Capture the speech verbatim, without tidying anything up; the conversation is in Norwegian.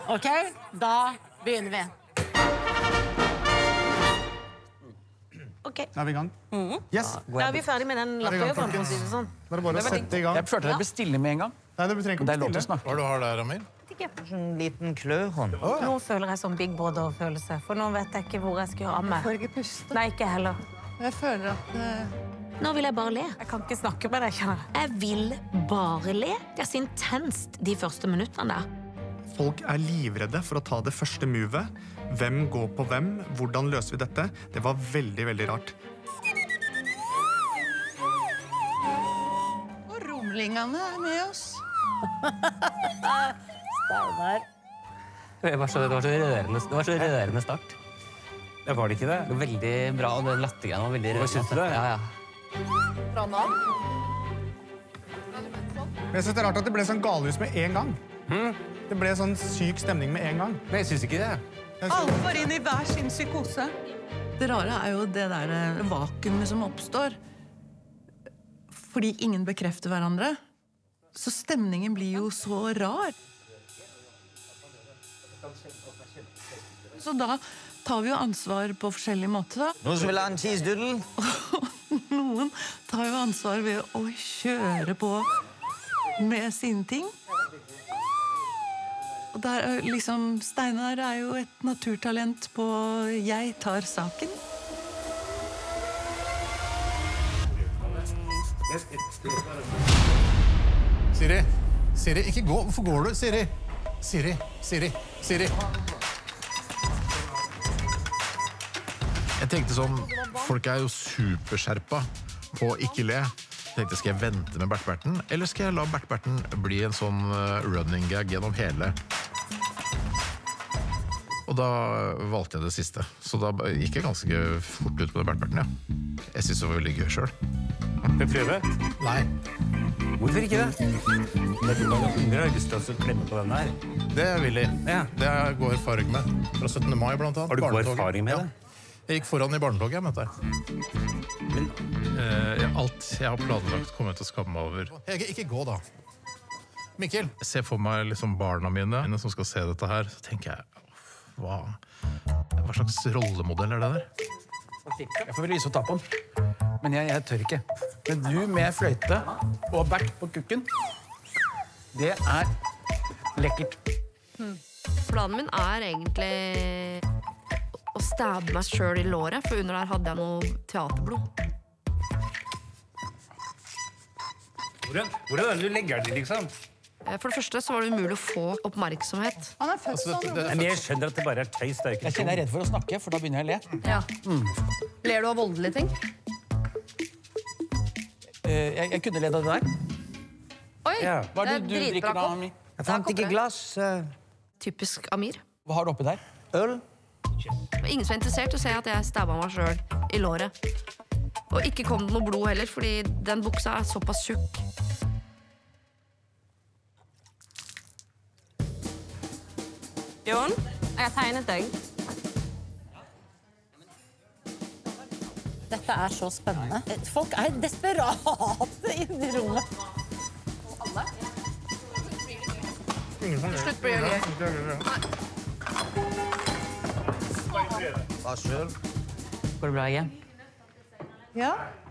Ok, da begynner vi. Ok. Da er vi i gang. Yes. Da er vi ferdig med den lappøven, for å si det sånn. Da er det bare å sette i gang. Jeg følte dere ble stille med en gang. Nei, det trenger ikke Det er å lov til å bestille. snakke. Hva er det du har der, Amir? En liten kløhånd. Nå føler jeg sånn Big Brother-følelse, for nå vet jeg ikke hvor jeg skal gjøre av meg. Får ikke puste. Nei, ikke heller. Jeg føler at... Uh... Nå vil jeg bare le. Jeg kan ikke snakke med deg, kjenner jeg. Jeg vil bare le. Det er så intenst de første minuttene der. Folk er livredde for å ta det første movet. Hvem går på hvem? Hvordan løser vi dette? Det var veldig, veldig rart. Og romlingene er med oss. Steinar. Det var så, det var så rørende, det var så rørende start. Det var det ikke det? Det var veldig bra, og den lattergreien var veldig rørende. Hva synes du det? Ja, ja. Fra nå. Men jeg synes det er rart at det ble sånn galehus med en gang. Det ble sånn syk stemning med en gang. Men jeg synes ikke det. Alle får inn i hver sin psykose. Det rare er jo det der vakuumet som oppstår. Fordi ingen bekrefter hverandre. Så stemningen blir jo så rar. Så da tar vi jo ansvar på forskjellige måter, da. Noen som vil ha en cheese doodle? Noen tar jo ansvar ved å kjøre på med sine ting. Og der er liksom, Steinar er jo et naturtalent på «jeg tar saken». Siri, Siri, ikke gå. Hvorfor går du, Siri? Siri, Siri, Siri. Jeg tenkte sånn, folk er jo superskjerpa på å ikke le. Jeg tenkte, skal jeg vente med Bert-Berten, eller skal jeg la Bert-Berten bli en sånn running gag gjennom hele? Og da valgte jeg det siste. Så da gikk jeg ganske fort ut på det Bert-Berten, ja. Jeg synes det var veldig gøy selv. Vil du prøve? Nei, Hvorfor ikke det? Det er mange unger har lyst til å klemme på den her. det vil jeg. Ja. Det er god erfaring med. Fra syttende mai blant annet. Har du god Barnetoget. erfaring med Ja. det? Jeg gikk foran i barnetoget, mente jeg. Men Uh, alt jeg har planlagt kommer jeg til å skamme meg over. Hege, ikke gå da. Mikkel. Jeg ser for meg liksom barna mine som skal se dette her, så tenker jeg, hva, hva slags rollemodell er det der? Jeg får vel vise å ta på den. Men jeg, jeg tør ikke. Men du med fløyte og Bert på kukken, det er lekkert. Planen min er egentlig å stabbe meg selv i låret, for under der hadde jeg noe teaterblod. hvordan, hvordan er det du legger det, liksom? For det første så var det umulig å få oppmerksomhet. Han er født sånn. Nei, men jeg skjønner at det bare er tøys. Det er jo ikke Jeg kjenner jeg er redd for å snakke, for da begynner jeg å le. Ja. Ler du av voldelige ting? Eh, Jeg, jeg kunne ledd av det der. Oi, Ja. Hva er det det er du drikker dritbra da, kopp. Ami? Jeg fant ikke glass. eh, Typisk Amir. Hva har du oppi der? Øl. Det var ingen som var interessert i å se at jeg stabba meg selv i låret. Og ikke kom det noe blod heller, fordi den buksa er såpass tjukk. Jon, jeg har tegnet deg. Dette er så spennende. Folk er desperate inne i rommet. Slutt på å gjøre det. Hva selv? Går det bra igjen? Ja,